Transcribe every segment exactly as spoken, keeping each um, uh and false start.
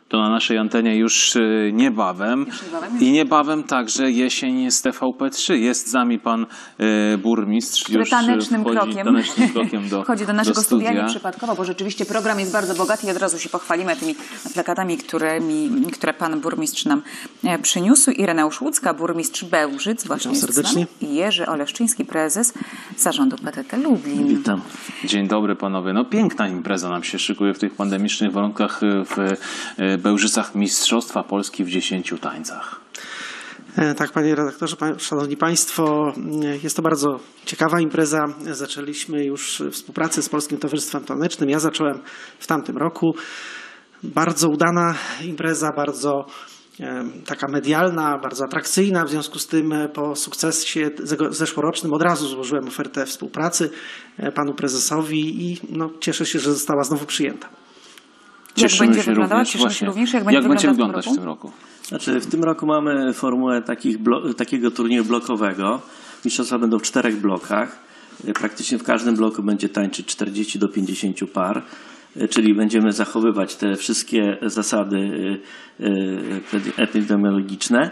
To na naszej antenie już niebawem. Już niebawem? I niebawem także jesień z T V P trzy. Jest z nami pan y, burmistrz. Który już tanecznym wchodzi, krokiem, tanecznym krokiem do, wchodzi do naszego do studia. studia nieprzypadkowo, bo rzeczywiście program jest bardzo bogaty i od razu się pochwalimy tymi plakatami, którymi, które pan burmistrz nam przyniósł. Ireneusz Łódzka, burmistrz Bełżyc, właśnie jest serdecznie. z nami, i Jerzy Oleszczyński, prezes zarządu P T T Lublin. Witam. Dzień dobry panowie. No piękna impreza nam się szykuje w tych pandemicznych warunkach w Bełżycach. Mistrzostwa Polski w dziesięciu tańcach. Tak, panie redaktorze, szanowni państwo, jest to bardzo ciekawa impreza. Zaczęliśmy już współpracę z Polskim Towarzystwem Tanecznym. Ja zacząłem w tamtym roku. Bardzo udana impreza, bardzo taka medialna, bardzo atrakcyjna. W związku z tym po sukcesie zeszłorocznym od razu złożyłem ofertę współpracy panu prezesowi i no, cieszę się, że została znowu przyjęta. Cieszymy jak będzie się wyglądała? również, Cieszymy właśnie, się również, jak będzie, jak będzie wyglądać wyglądać w tym roku? Znaczy, w tym roku mamy formułę takich blo- takiego turnieju blokowego. Mistrzostwa będą w czterech blokach. Praktycznie w każdym bloku będzie tańczyć czterdzieści do pięćdziesięciu par, czyli będziemy zachowywać te wszystkie zasady epidemiologiczne.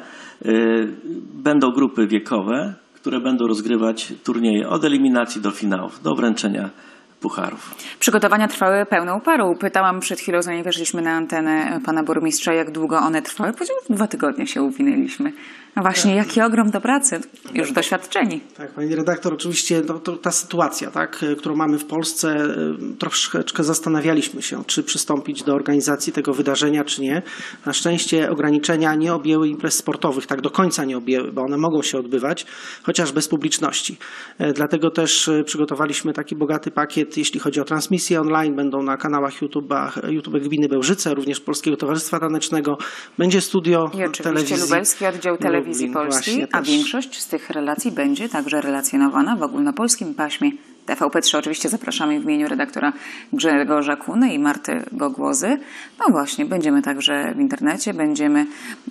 Będą grupy wiekowe, które będą rozgrywać turnieje od eliminacji do finałów, do wręczenia pucharów. Przygotowania trwały pełną parą. Pytałam przed chwilą, zanim weszliśmy na antenę pana burmistrza, jak długo one trwały. Powiedział, że dwa tygodnie się uwinęliśmy. No właśnie, jaki ogrom do pracy. Już doświadczeni. Tak, pani redaktor, oczywiście no, to ta sytuacja, tak, którą mamy w Polsce, troszeczkę zastanawialiśmy się, czy przystąpić do organizacji tego wydarzenia, czy nie. Na szczęście ograniczenia nie objęły imprez sportowych, tak do końca nie objęły, bo one mogą się odbywać, chociaż bez publiczności. Dlatego też przygotowaliśmy taki bogaty pakiet, jeśli chodzi o transmisję online. Będą na kanałach YouTube'a, YouTube Gminy Bełżyce, również Polskiego Towarzystwa Tanecznego. Będzie studio I oczywiście telewizji. Lubelski Oddział Telewizji Lublin, Polskiej, a też. większość z tych relacji będzie także relacjonowana w ogólnopolskim paśmie T V P trzy. Oczywiście zapraszamy w imieniu redaktora Grzegorza Kuny i Marty Gogłozy. No właśnie, będziemy także w internecie, będziemy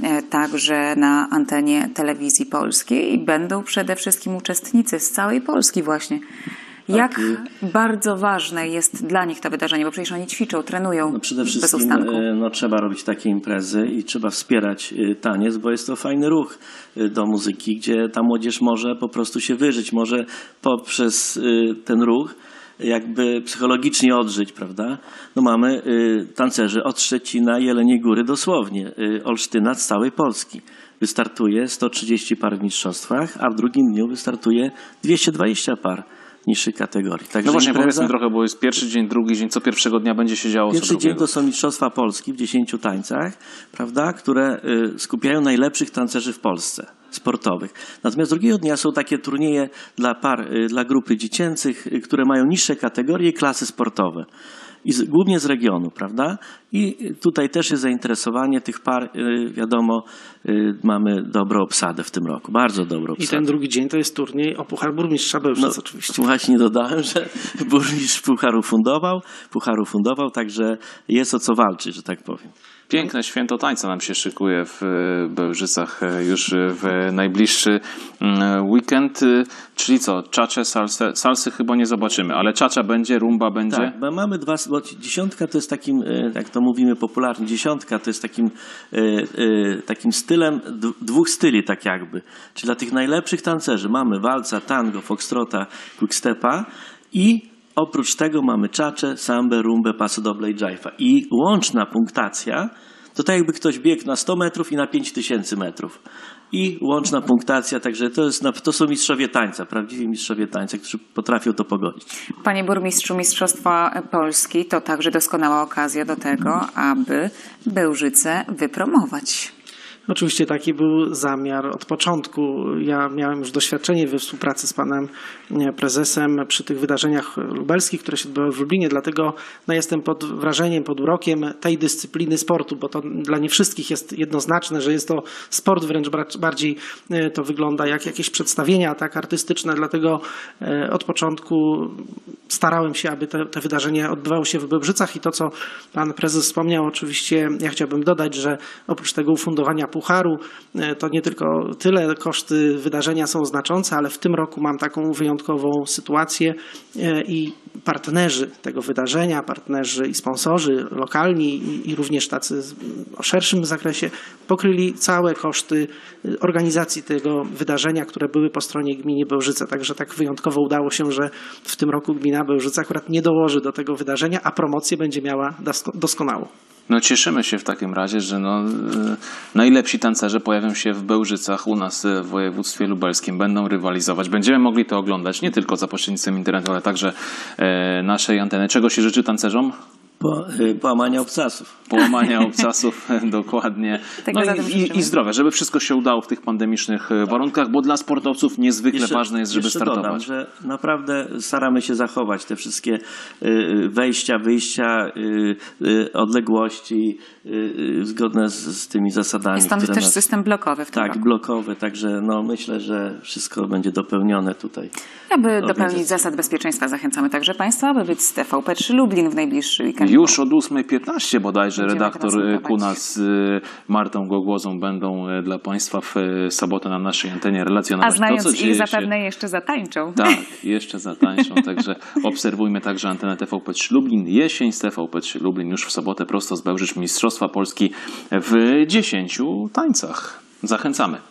także na antenie Telewizji Polskiej i będą przede wszystkim uczestnicy z całej Polski właśnie. Jak tak. bardzo ważne jest dla nich to wydarzenie, bo przecież oni ćwiczą, trenują no przede bez wszystkim ustanku. No, trzeba robić takie imprezy i trzeba wspierać taniec, bo jest to fajny ruch do muzyki, gdzie ta młodzież może po prostu się wyżyć, może poprzez ten ruch jakby psychologicznie odżyć, prawda? No mamy tancerzy od Szczecina, Jeleniej Góry dosłownie, Olsztyna z całej Polski. Wystartuje sto trzydzieści par w mistrzostwach, a w drugim dniu wystartuje dwieście dwadzieścia par niższych kategorii. Także no właśnie, impreza... powiedzmy trochę, bo jest pierwszy dzień, drugi dzień, co pierwszego dnia będzie się działo? Pierwszy dzień to są Mistrzostwa Polski w dziesięciu tańcach, prawda, które y, skupiają najlepszych tancerzy w Polsce, sportowych. Natomiast drugiego dnia są takie turnieje dla par, y, dla grupy dziecięcych, y, które mają niższe kategorie i klasy sportowe. I z, głównie z regionu, prawda? I tutaj też jest zainteresowanie tych par, y, wiadomo, y, mamy dobrą obsadę w tym roku, bardzo dobrą obsadę. I ten drugi dzień to jest turniej o Puchar Burmistrza Bełżyc, no, oczywiście. Właśnie nie dodałem, że burmistrz Pucharu fundował, Pucharu fundował, także jest o co walczyć, że tak powiem. Piękne święto tańca nam się szykuje w Bełżycach już w najbliższy weekend. Czyli co, czacze, salsy, salsy chyba nie zobaczymy, ale czacza będzie, rumba będzie? Tak, bo mamy dwa, bo dziesiątka to jest takim, jak to mówimy popularnie, dziesiątka to jest takim, takim stylem, dwóch styli tak jakby. Czyli dla tych najlepszych tancerzy mamy walca, tango, foxtrota, quickstepa i oprócz tego mamy czacze, sambę, rumbę, paso doble i dżajfa. I łączna punktacja to tak jakby ktoś biegł na sto metrów i na pięć tysięcy metrów. I łączna punktacja, także to, jest, to są mistrzowie tańca, prawdziwi mistrzowie tańca, którzy potrafią to pogodzić. Panie burmistrzu, Mistrzostwa Polski to także doskonała okazja do tego, aby Bełżyce wypromować. Oczywiście taki był zamiar od początku. Ja miałem już doświadczenie we współpracy z panem prezesem przy tych wydarzeniach lubelskich, które się odbywały w Lublinie, dlatego no, jestem pod wrażeniem, pod urokiem tej dyscypliny sportu, bo to dla nie wszystkich jest jednoznaczne, że jest to sport, wręcz bardziej to wygląda jak jakieś przedstawienia tak artystyczne, dlatego od początku starałem się, aby te, te wydarzenia odbywały się w Bełżycach i to, co pan prezes wspomniał, oczywiście ja chciałbym dodać, że oprócz tego ufundowania Pucharu, to nie tylko tyle koszty wydarzenia są znaczące, ale w tym roku mam taką wyjątkową sytuację i partnerzy tego wydarzenia, partnerzy i sponsorzy lokalni i, i również tacy o szerszym zakresie pokryli całe koszty organizacji tego wydarzenia, które były po stronie gminy Bełżyce. Także tak wyjątkowo udało się, że w tym roku gmina Bełżyce akurat nie dołoży do tego wydarzenia, a promocję będzie miała doskonałą. No cieszymy się w takim razie, że no, najlepsi tancerze pojawią się w Bełżycach u nas w województwie lubelskim, będą rywalizować. Będziemy mogli to oglądać nie tylko za pośrednictwem internetu, ale także e, naszej anteny. Czego się życzy tancerzom? Po, y, połamania obcasów. Połamania obcasów, dokładnie. Tego No zatem i, i, życzymy. i zdrowia, żeby wszystko się udało w tych pandemicznych warunkach, bo dla sportowców niezwykle Jeszcze- ważne jest, żeby jeszcze startować. Dodam, że naprawdę staramy się zachować te wszystkie y, wejścia, wyjścia, y, y, odległości y, y, zgodne z, z tymi zasadami. Jest tam które też nas- system blokowy w tym Tak, roku. blokowe, także no, myślę, że wszystko będzie dopełnione tutaj. Aby Organizacja. dopełnić zasad bezpieczeństwa, zachęcamy także Państwa, aby być z T V P trzy Lublin w najbliższy weekend. Już od ósmej piętnaście bodajże Będziemy redaktor transmitować. Kuna z y, Martą Gogłozą będą y, dla Państwa w y, sobotę na naszej antenie A relacjonować znając to, co ich, dzieje się. zapewne jeszcze zatańczą. Tak, jeszcze zatańczą, także obserwujmy także antenę T V P trzy Lublin. Jesień z T V P trzy Lublin już w sobotę prosto z Bełżycz Mistrzostwa Polski w dziesięciu tańcach. Zachęcamy.